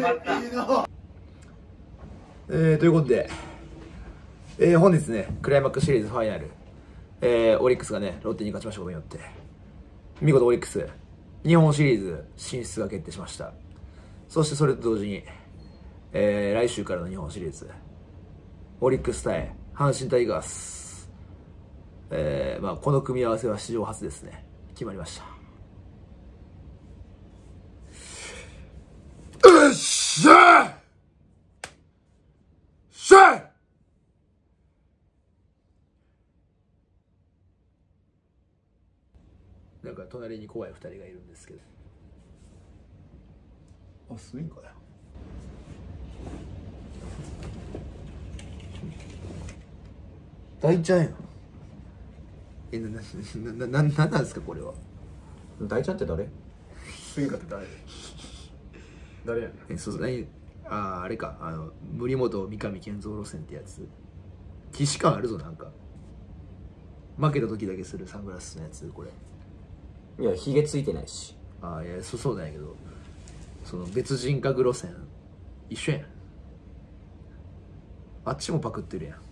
ということで、本日ね、クライマックスシリーズファイナル、オリックスがね、ロッテに勝ちましたことによって、見事オリックス、日本シリーズ進出が決定しました。そしてそれと同時に、来週からの日本シリーズ、オリックス対阪神タイガース、この組み合わせは史上初ですね、決まりました。よっしゃーしゃーなんか隣に怖い2人がいるんですけど、あ、スインかよ。大ちゃんやん。なんですかこれは。 大ちゃんって誰？ スインカって誰やねん。 そうあれか、森本三上健三路線ってやつ。既視感あるぞ、なんか。負けた時だけするサングラスのやつ、これ。 いや、ヒゲついてないし。 ああ、いや、そうなんやけど、その別人格路線、一緒やん。あっちもパクってるやん。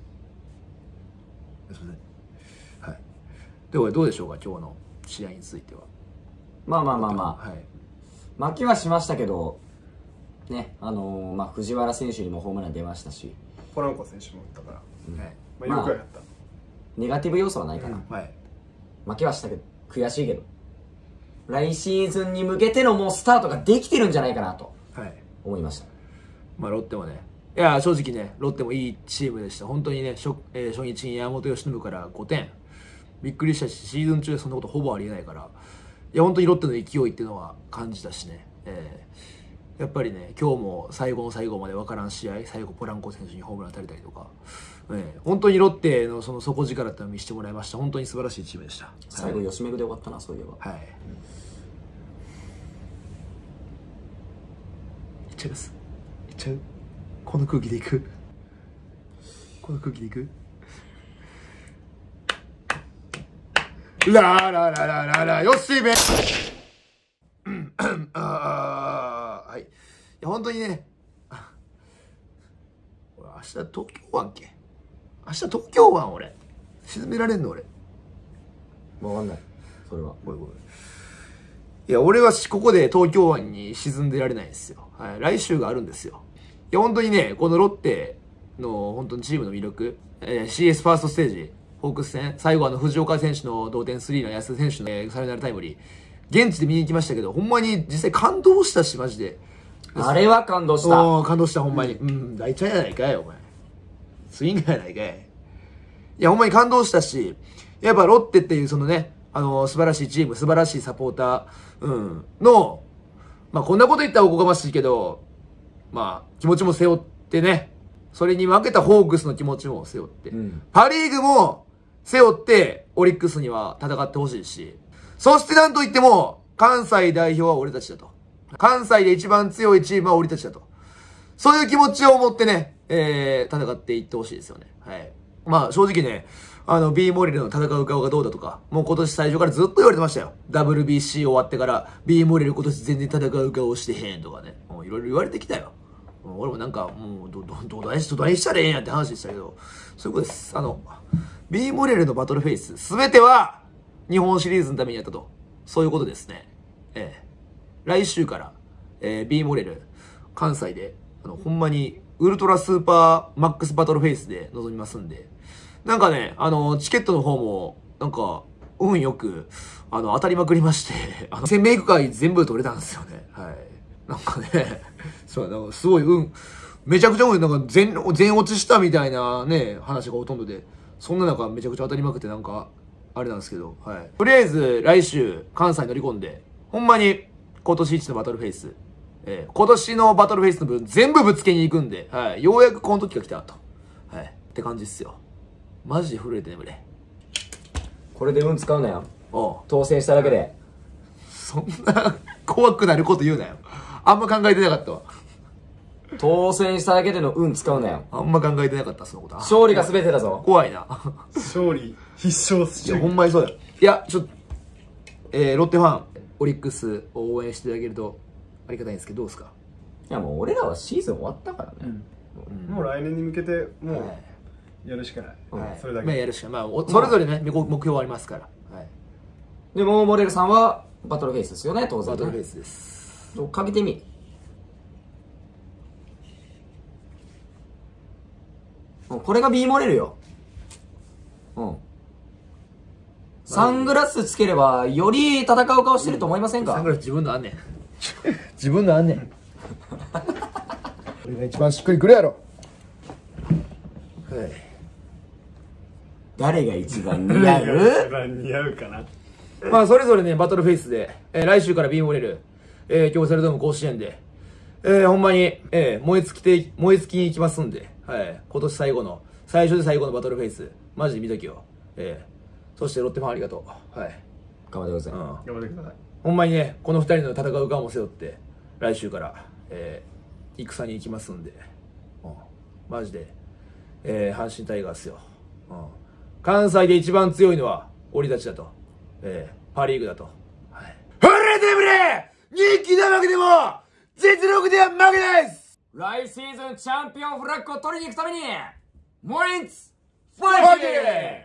すみません。はい。で、これどうでしょうか、今日の試合については。 はい。負けはしましたけど、ね、藤原選手にもホームラン出ましたし、 ポランコ選手も打ったから、よくやった。 ネガティブ要素はないかな。 はい。 負けはしたけど、悔しいけど、来シーズンに向けてのもうスタートができてるんじゃないかなと思いました。 ロッテもね、いや、正直ね、ロッテもいいチームでした。本当にね、初日に山本由伸から5点。びっくりしたし、シーズン中でそんなことほぼありえないから、いや、本当にロッテの勢いっていうのは感じたしね。やっぱりね、今日も最後の最後まで分からん試合、最後ポランコ選手にホームラン打たれたりとか、本当にロッテのその底力っていうのを見せてもらいました。本当に素晴らしいチームでした。 最後、吉めぐで終わったな、そういえば。 はい。いっちゃいます。いっちゃう。この空気でいく。この空気でいく。ララララララ、よしめ。はい。いや、本当にね、俺、明日東京湾け。明日東京湾、俺。沈められんの、俺。 わかんない。それは。 ごめん。いや、俺はここで東京湾に沈んでられないんですよ。はい。来週があるんですよ。いや、本当にね、このロッテの、本当にチームの魅力、CS ファーストステージ、ホークス戦、最後藤岡選手の同点スリーの安田選手の、サヨナラタイムリー、現地で見に行きましたけど、ほんまに実際感動したし、マジで。 あれは感動した。 感動した、ほんまに。大ちゃんやないかい、お前。スインガーやないかい。いや、ほんまに感動したし、やっぱロッテっていうそのね、素晴らしいチーム、素晴らしいサポーター、の、こんなこと言ったらおこがましいけど、気持ちも背負ってね、それに負けたホークスの気持ちも背負って、パリーグも背負って、オリックスには戦ってほしいし、そしてなんといっても、関西代表は俺たちだと。関西で一番強いチームは俺たちだと。そういう気持ちを持ってね、戦っていってほしいですよね。はい。正直ね、B モレルの戦う顔がどうだとか、もう今年最初からずっと言われてましたよ。WBC 終わってから、B モレル今年全然戦う顔してへんとかね。もういろいろ言われてきたよ。俺もなんか、もう、どないしたらええんやって話でしたけど、そういうことです。B モレルのバトルフェイス、すべては、日本シリーズのためにやったと。そういうことですね。来週から、B モレル、関西で、ほんまに、ウルトラスーパーマックスバトルフェイスで臨みますんで、なんかね、チケットの方も、なんか、運よく、当たりまくりまして、1000メイク会全部取れたんですよね。はい。なんかね、なんかすごいめちゃくちゃなんか全落ちしたみたいなね、話がほとんどで、そんな中めちゃくちゃ当たりまくってなんか、あれなんですけど、はい。とりあえず、来週、関西乗り込んで、ほんまに、今年一のバトルフェイス、今年のバトルフェイスの分全部ぶつけに行くんで、はい。ようやくこの時が来たなと。はい。って感じっすよ。マジで震えて眠れ。 これで運使うなよ。 おう。 当選しただけで。 そんな、怖くなること言うなよ。あんま考えてなかったわ。 当選しただけでの運使うなよ。 あんま考えてなかった、そのこと。 勝利が全てだぞ。 怖いな。 勝利、必勝しいや、ほんまにそうだよ。いや、ロッテファン、オリックスを応援していただけるとありがたいんですけど、どうですか？ いやもう俺らはシーズン終わったからね、 もう来年に向けてもうやるしかない、それだけ、 まあやるしかない、まあそれぞれね目標ありますから。 でもモレルさんはバトルフェイスですよね、当然。 バトルフェイスです。 かけてみ。これが B モレルよ。サングラスつければより戦う顔してると思いませんか？ サングラス自分のあんねん。自分のあんねん。これが一番しっくりくるやろ。はい。 誰が一番似合う？ 一番似合うかな。 まあそれぞれねバトルフェイスで、来週から B モレル、京セラドーム甲子園で、ほんまに、燃え尽きに行きますんで、はい、今年最初で最後のバトルフェイスマジで見ときよ。そしてロッテファンありがとう。はい。 頑張ってください。 頑張ってください。 ほんまにねこの2人の戦う顔も背負って来週から、戦に行きますんで、マジで、阪神タイガースよ。関西で一番強いのは俺たちだと。パリーグだと。はい。ほれてぶれ！人気で負けても実力では負けないです。 来シーズンチャンピオンフラッグを取りに行くためにモリンツファイティング！